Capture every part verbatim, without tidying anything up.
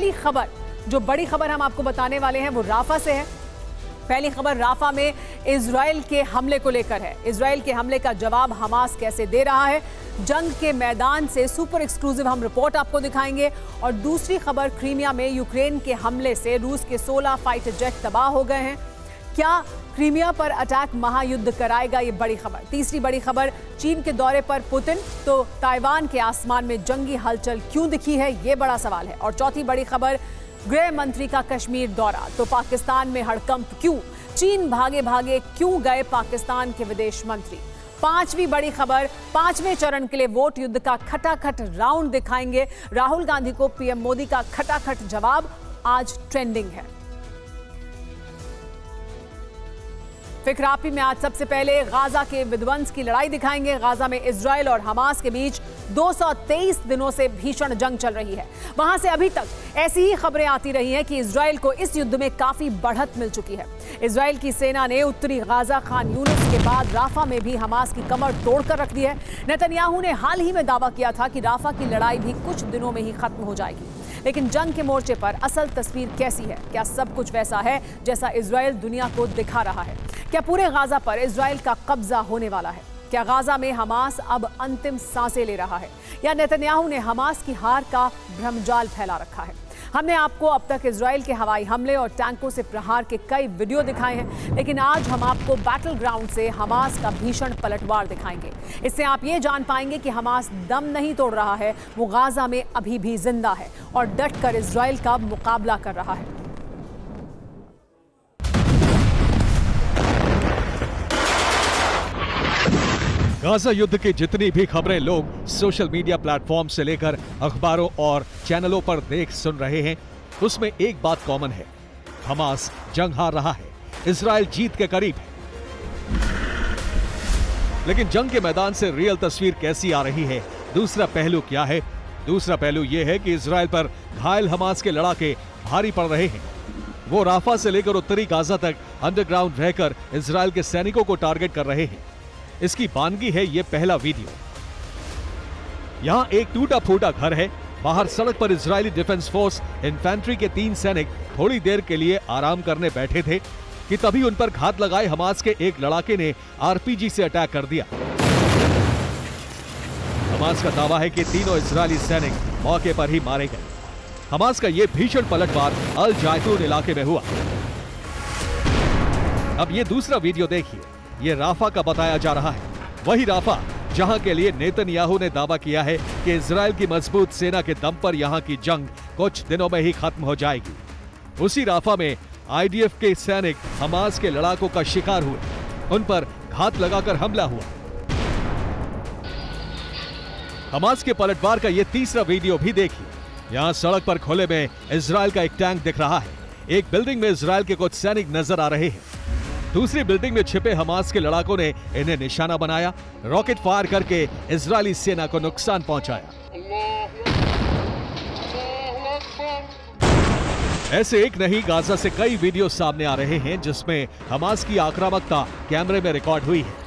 पहली खबर, जो बड़ी खबर हम आपको बताने वाले हैं, वो राफा से है। पहली खबर राफा में इजराइल के हमले को लेकर है। इजराइल के हमले का जवाब हमास कैसे दे रहा है, जंग के मैदान से सुपर एक्सक्लूसिव हम रिपोर्ट आपको दिखाएंगे। और दूसरी खबर, क्रीमिया में यूक्रेन के हमले से रूस के सोलह फाइटर जेट तबाह हो गए हैं। क्या क्रीमिया पर अटैक महायुद्ध कराएगा, ये बड़ी खबर। तीसरी बड़ी खबर, चीन के दौरे पर पुतिन, तो ताइवान के आसमान में जंगी हलचल क्यों दिखी है, ये बड़ा सवाल है। और चौथी बड़ी खबर, गृह मंत्री का कश्मीर दौरा, तो पाकिस्तान में हड़कंप क्यों, चीन भागे भागे क्यों गए पाकिस्तान के विदेश मंत्री। पांचवी बड़ी खबर, पांचवें चरण के लिए वोट युद्ध का खटाखट राउंड दिखाएंगे। राहुल गांधी को पीएम मोदी का खटाखट जवाब आज ट्रेंडिंग है। फिक्रापी में आज सबसे पहले गाजा के विध्वंस की लड़ाई दिखाएंगे। गाजा में इजराइल और हमास के बीच दो सौ तेईस दिनों से भीषण जंग चल रही है। वहां से अभी तक ऐसी ही खबरें आती रही हैं कि इजराइल को इस युद्ध में काफी बढ़त मिल चुकी है। इजराइल की सेना ने उत्तरी गाजा, खान यूनिस के बाद राफा में भी हमास की कमर तोड़कर रख दी है। नेतन्याहू ने हाल ही में दावा किया था कि राफा की लड़ाई भी कुछ दिनों में ही खत्म हो जाएगी। लेकिन जंग के मोर्चे पर असल तस्वीर कैसी है? क्या सब कुछ वैसा है जैसा इजराइल दुनिया को दिखा रहा है? क्या पूरे गाजा पर इजराइल का कब्जा होने वाला है? क्या गाजा में हमास अब अंतिम सांसें ले रहा है, या नेतन्याहू ने हमास की हार का भ्रमजाल फैला रखा है? हमने आपको अब तक इजराइल के हवाई हमले और टैंकों से प्रहार के कई वीडियो दिखाए हैं, लेकिन आज हम आपको बैटल ग्राउंड से हमास का भीषण पलटवार दिखाएंगे। इससे आप ये जान पाएंगे कि हमास दम नहीं तोड़ रहा है, वो गाजा में अभी भी जिंदा है और डटकर इजराइल का मुकाबला कर रहा है। गाजा युद्ध की जितनी भी खबरें लोग सोशल मीडिया प्लेटफॉर्म से लेकर अखबारों और चैनलों पर देख सुन रहे हैं, उसमें एक बात कॉमन है, हमास जंग हार रहा है, इजराइल जीत के करीब है। लेकिन जंग के मैदान से रियल तस्वीर कैसी आ रही है, दूसरा पहलू क्या है? दूसरा पहलू यह है कि इजराइल पर घायल हमास के लड़ाके भारी पड़ रहे हैं। वो राफा से लेकर उत्तरी गाजा तक अंडरग्राउंड रहकर इजराइल के सैनिकों को टारगेट कर रहे हैं। इसकी बानगी है ये पहला वीडियो। यहां एक टूटा फूटा घर है, बाहर सड़क पर इजरायली डिफेंस फोर्स इन्फेंट्री के तीन सैनिक थोड़ी देर के लिए आराम करने बैठे थे कि तभी उन पर घात लगाए हमास के एक लड़ाके ने आरपीजी से अटैक कर दिया। हमास का दावा है कि तीनों इजरायली सैनिक मौके पर ही मारे गए। हमास का यह भीषण पलटवार अल जैतून इलाके में हुआ। अब ये दूसरा वीडियो देखिए, ये राफा का बताया जा रहा है, वही राफा जहां के लिए नेतन्याहू ने दावा किया है कि इजराइल की मजबूत सेना के दम पर यहां की जंग कुछ दिनों में ही खत्म हो जाएगी। उसी राफा में आईडीएफ के सैनिक हमास के लड़ाकों का शिकार हुए, उन पर घात लगाकर हमला हुआ। हमास के पलटवार का यह तीसरा वीडियो भी देखिए। यहां सड़क पर खुले में इजराइल का एक टैंक दिख रहा है, एक बिल्डिंग में इजराइल के कुछ सैनिक नजर आ रहे हैं। दूसरी बिल्डिंग में छिपे हमास के लड़ाकों ने इन्हें निशाना बनाया, रॉकेट फायर करके इजरायली सेना को नुकसान पहुंचाया। ऐसे एक नहीं, गाजा से कई वीडियो सामने आ रहे हैं जिसमें हमास की आक्रामकता कैमरे में रिकॉर्ड हुई है,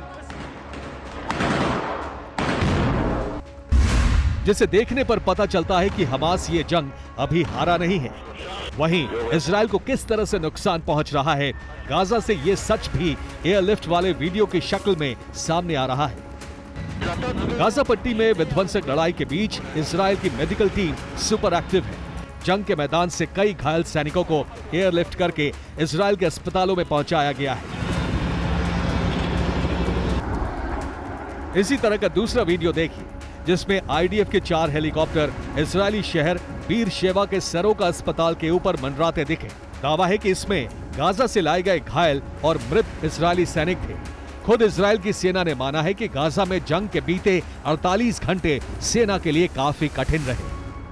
जिसे देखने पर पता चलता है कि हमास ये जंग अभी हारा नहीं है। वहीं इजराइल को किस तरह से नुकसान पहुंच रहा है, गाजा से ये सच भी एयरलिफ्ट वाले वीडियो की शक्ल में सामने आ रहा है। गाजा पट्टी में विध्वंसक लड़ाई के बीच इजराइल की मेडिकल टीम सुपर एक्टिव है। जंग के मैदान से कई घायल सैनिकों को एयरलिफ्ट करके इजराइल के अस्पतालों में पहुंचाया गया है। इसी तरह का दूसरा वीडियो देखिए, जिसमें आईडीएफ के चार हेलीकॉप्टर इजरायली शहर बीर शेवा के सरोका अस्पताल के ऊपर मंडराते दिखे। दावा है कि इसमें गाजा से लाए गए घायल और मृत इजरायली सैनिक थे। खुद इजराइल की सेना ने माना है कि गाजा में जंग के बीते अड़तालीस घंटे सेना के लिए काफी कठिन रहे।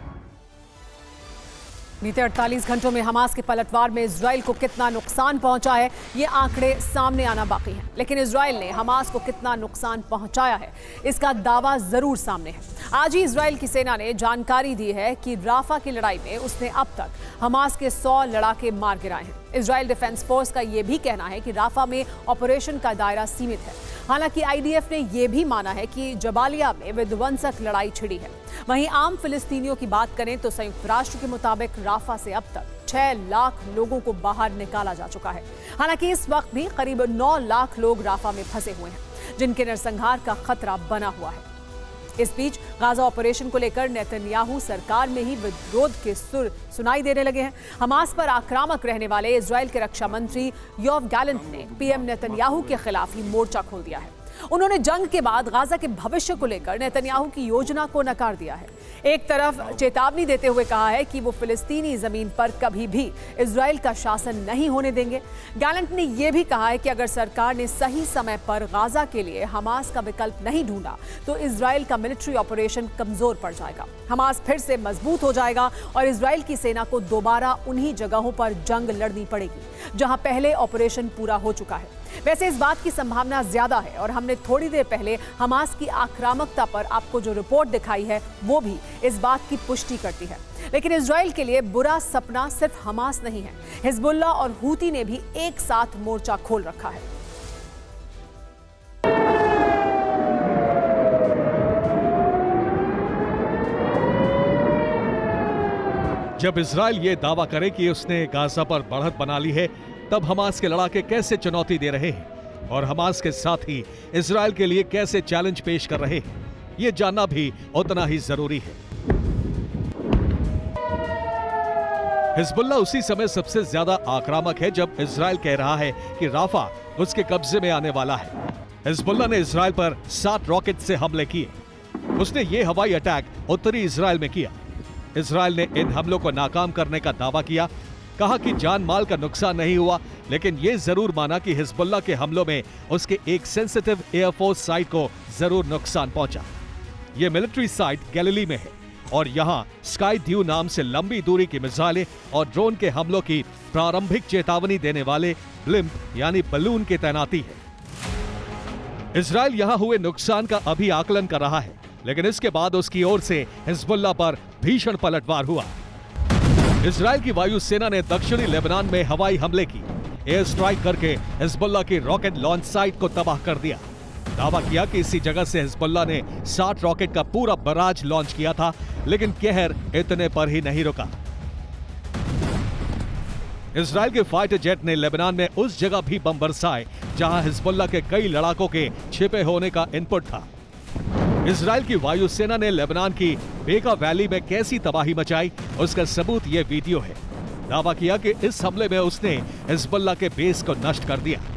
बीते अड़तालीस घंटों में हमास के पलटवार में इजराइल को कितना नुकसान पहुंचा है, ये आंकड़े सामने आना बाकी है। लेकिन इजराइल ने हमास को कितना नुकसान पहुंचाया है, इसका दावा जरूर सामने है। आज ही इजराइल की सेना ने जानकारी दी है कि राफा की लड़ाई में उसने अब तक हमास के सौ लड़ाके मार गिराए हैं। इजराइल डिफेंस फोर्स का यह भी कहना है कि राफा में ऑपरेशन का दायरा सीमित है। हालांकि आईडीएफ ने यह भी माना है कि जबालिया में विध्वंसक लड़ाई छिड़ी है। वहीं आम फिलिस्तीनियों की बात करें तो संयुक्त राष्ट्र के मुताबिक राफा से अब तक छह लाख लोगों को बाहर निकाला जा चुका है। हालांकि इस वक्त भी करीब नौ लाख लोग राफा में फंसे हुए हैं, जिनके नरसंहार का खतरा बना हुआ है। इस बीच गाजा ऑपरेशन को लेकर नेतन्याहू सरकार में ही विरोध के सुर सुनाई देने लगे हैं। हमास पर आक्रामक रहने वाले इजराइल के रक्षा मंत्री योव गैलेंट ने पीएम नेतन्याहू के खिलाफ ही मोर्चा खोल दिया है। उन्होंने जंग के बाद गाजा के भविष्य को लेकर नेतन्याहू की योजना को नकार दिया है। एक तरफ चेतावनी देते हुए कहा है कि वो फिलिस्तीनी जमीन पर कभी भी इजराइल का शासन नहीं होने देंगे। गैलेंट ने यह भी कहा है कि अगर सरकार ने सही समय पर गाजा के लिए हमास का विकल्प नहीं ढूंढा तो इजराइल का मिलिट्री ऑपरेशन कमजोर पड़ जाएगा, हमास फिर से मजबूत हो जाएगा और इजराइल की सेना को दोबारा उन्हीं जगहों पर जंग लड़नी पड़ेगी जहां पहले ऑपरेशन पूरा हो चुका है। वैसे इस बात की संभावना ज्यादा है और हमने थोड़ी देर पहले हमास की आक्रामकता पर आपको जो रिपोर्ट दिखाई है वो भी इस बात की पुष्टि करती है। लेकिन इजराइल के लिए बुरा सपना सिर्फ हमास नहीं है, हिजबुल्लाह और हूती ने भी एक साथ मोर्चा खोल रखा है। जब इजराइल ये दावा करे कि उसने गाजा पर बढ़त बना ली है, तब हमास के लड़ाके कैसे चुनौती दे रहे हैं और हमास के साथ ही इजराइल के लिए कैसे चैलेंज पेश कर रहे हैं, ये जानना भी उतना ही जरूरी है। हिजबुल्लाह उसी समय सबसे ज्यादा आक्रामक है जब इजराइल कह रहा है कि राफा उसके कब्जे में आने वाला है। हिजबुल्लाह ने इजराइल पर सात रॉकेट से हमले किए। उसने ये हवाई अटैक उत्तरी इजराइल में किया। इजराइल ने इन हमलों को नाकाम करने का दावा किया, कहा कि जान माल का नुकसान नहीं हुआ, लेकिन यह जरूर माना कि हिजबुल्लाह के हमलों में उसके एक सेंसिटिव एयरफोर्स साइट को जरूर नुकसान पहुंचा। यह मिलिट्री साइट गैलिली में है और यहां स्काई ड्यू नाम से लंबी दूरी की मिसाइलें और ड्रोन के हमलों की प्रारंभिक चेतावनी देने वाले ब्लिम्प यानी बलून की तैनाती है। इजराइल यहां हुए नुकसान का अभी आकलन कर रहा है, लेकिन इसके बाद उसकी ओर से हिजबुल्लाह पर भीषण पलटवार हुआ। इजराइल की वायुसेना ने दक्षिणी लेबनान में हवाई हमले की, एयर स्ट्राइक करके हिजबुल्लाह की रॉकेट लॉन्च साइट को तबाह कर दिया। दावा किया कि इसी जगह से हिजबुल्लाह ने साठ रॉकेट का पूरा बराज लॉन्च किया था, लेकिन कहर इतने पर ही नहीं रुका। इजराइल के फाइटर जेट ने लेबनान में उस जगह भी बम बरसाए जहां हिजबुल्लाह के कई लड़ाकों के छिपे होने का इनपुट था। इजराइल की वायुसेना ने लेबनान की बेका वैली में कैसी तबाही मचाई, उसका सबूत ये वीडियो है। दावा किया कि इस हमले में उसने हिजबुल्लाह के बेस को नष्ट कर दिया।